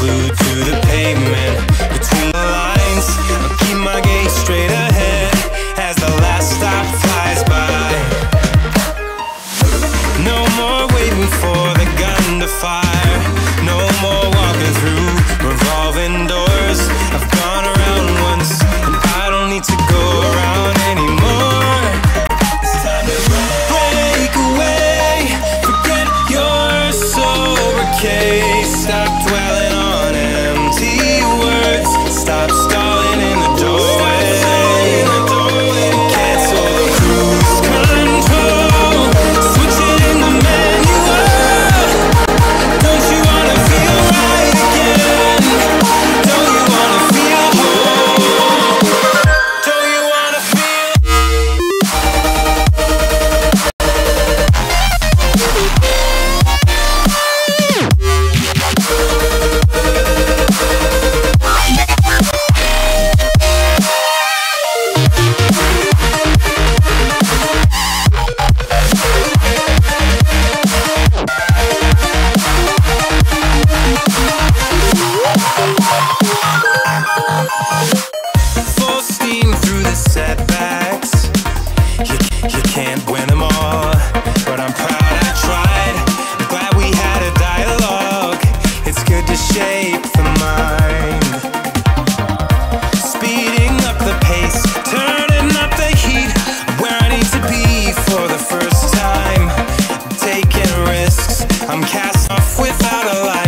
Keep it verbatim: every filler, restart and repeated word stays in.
glued to the pavement. Between the lines, I'll keep my gaze straight ahead as the last stop flies by. No more waiting for the gun to fire. No more walking through revolving doors. I've gone around once, and I don't need to go around anymore. It's time to break away. Forget your sober case. Stop dwelling on empty words. Stop stalling in the doorway. Cancel the cruise control. Switch it in the manual. Don't you wanna feel right again? Don't you wanna feel whole? Don't you wanna feel? Full steam through the setbacks. You, you can't win them all, but I'm proud I tried. I'm glad we had a dialogue. It's good to shape the mind. Speeding up the pace, turning up the heat. Where I need to be for the first time. Taking risks, I'm cast off without a light.